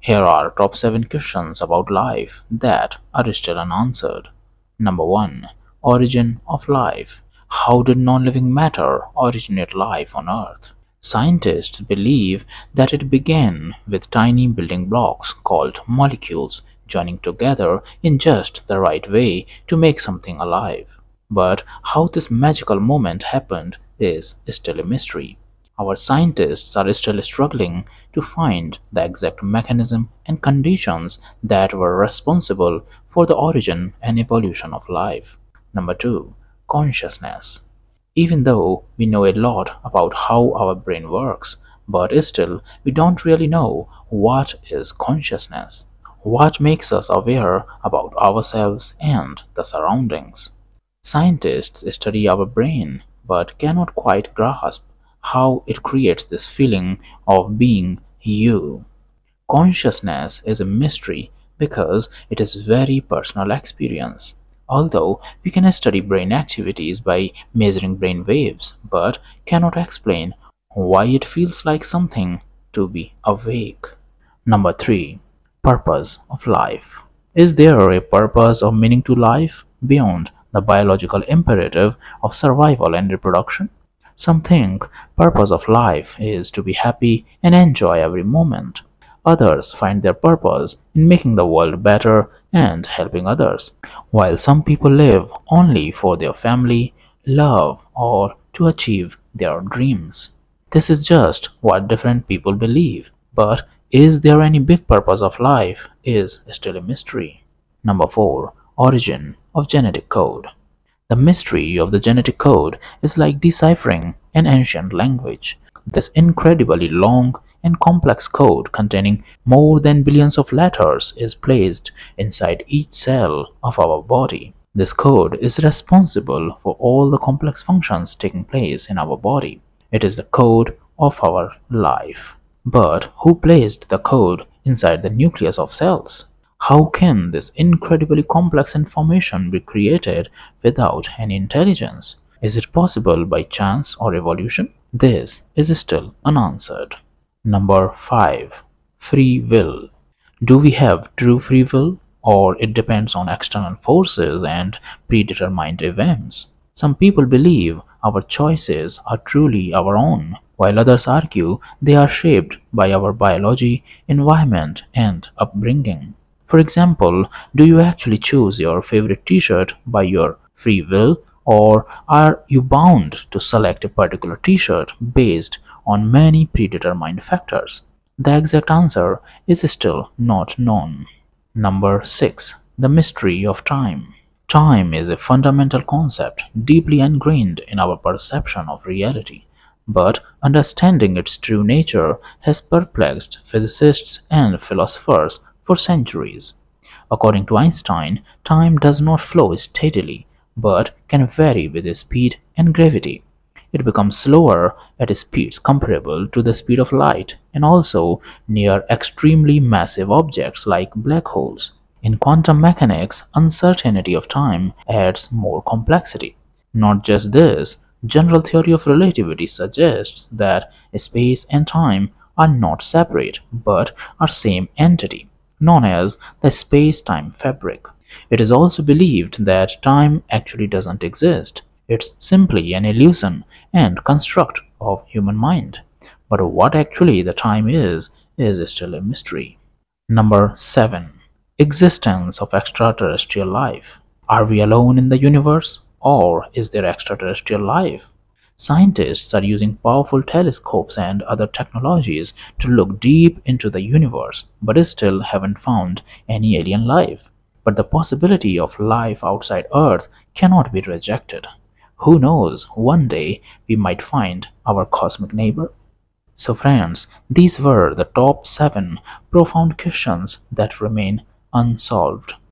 Here are top 7 questions about life that are still unanswered. Number 1. Origin of life. How did non-living matter originate life on Earth? Scientists believe that it began with tiny building blocks called molecules joining together in just the right way to make something alive. But how this magical moment happened is still a mystery. Our scientists are still struggling to find the exact mechanism and conditions that were responsible for the origin and evolution of life. Number 2. Consciousness. Even though we know a lot about how our brain works, but still we don't really know what is consciousness. What makes us aware about ourselves and the surroundings? Scientists study our brain but cannot quite grasp how it creates this feeling of being you. Consciousness is a mystery because it is very personal experience. Although we can study brain activities by measuring brain waves, but cannot explain why it feels like something to be awake. Number 3. Purpose of life. Is there a purpose or meaning to life beyond the biological imperative of survival and reproduction? Some think purpose of life is to be happy and enjoy every moment. Others find their purpose in making the world better and helping others, while some people live only for their family, love, or to achieve their dreams. This is just what different people believe, but is there any big purpose of life is still a mystery. Number 4. Origin of genetic code. The mystery of the genetic code is like deciphering an ancient language. This incredibly long and complex code containing more than billions of letters is placed inside each cell of our body. This code is responsible for all the complex functions taking place in our body. It is the code of our life. But who placed the code inside the nucleus of cells? How can this incredibly complex information be created without any intelligence? Is it possible by chance or evolution? This is still unanswered. Number 5. Free will. Do we have true free will, or it depends on external forces and predetermined events? Some people believe our choices are truly our own, while others argue they are shaped by our biology, environment, and upbringing. For example, do you actually choose your favorite t-shirt by your free will, or are you bound to select a particular t-shirt based on many predetermined factors? The exact answer is still not known. Number 6. The mystery of time. Time is a fundamental concept deeply ingrained in our perception of reality, but understanding its true nature has perplexed physicists and philosophers for centuries. According to Einstein, time does not flow steadily, but can vary with speed and gravity. It becomes slower at speeds comparable to the speed of light and also near extremely massive objects like black holes. In quantum mechanics, uncertainty of time adds more complexity. Not just this, general theory of relativity suggests that space and time are not separate but are same entity, known as the SpaceTime Fabric. It is also believed that time actually doesn't exist. It's simply an illusion and construct of human mind. But what actually the time is still a mystery. Number 7. Existence of extraterrestrial life. Are we alone in the universe, or is there extraterrestrial life? Scientists are using powerful telescopes and other technologies to look deep into the universe, but still haven't found any alien life. But the possibility of life outside Earth cannot be rejected. Who knows, one day we might find our cosmic neighbor? So friends, these were the top 7 profound questions that remain unsolved.